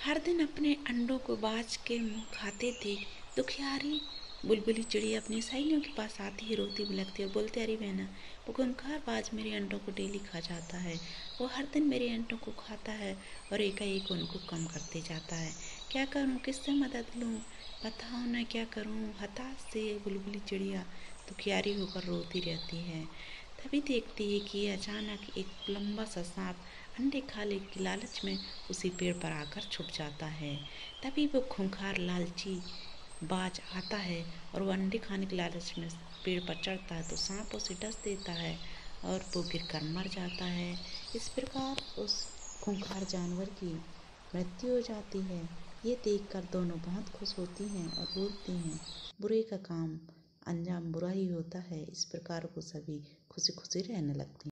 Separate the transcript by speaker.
Speaker 1: हर दिन अपने अंडों को बाज के मुंह खाते देख दुखियारी बुलबुली चिड़िया अपनी सहेलियों के पास आती है, रोती बिलखती और बोलती, अरे बहना, वो खूंखार बाज मेरे अंडों को डेली खा जाता है। वो हर दिन मेरे अंडों को खाता है और एकाएक उनको कम करते जाता है। क्या करूं, किससे मदद लूं, बताओ ना क्या करूं। हताश से बुलबुली चिड़िया दुखियारी होकर रोती रहती है। तभी देखती है कि अचानक एक लंबा सा सांप अंडे खाने के लालच में उसी पेड़ पर आकर छुप जाता है। तभी वो खूंखार लालची बाज आता है और वो अंडे खाने के लालच में पेड़ पर चढ़ता है तो सांप उसे डस देता है और वो गिरकर मर जाता है। इस प्रकार उस खूंखार जानवर की मृत्यु हो जाती है। ये देखकर दोनों बहुत खुश होती हैं और बोलती हैं, बुरे का काम अंजाम बुरा ही होता है। इस प्रकार वो सभी खुशी खुशी रहने लगती हैं।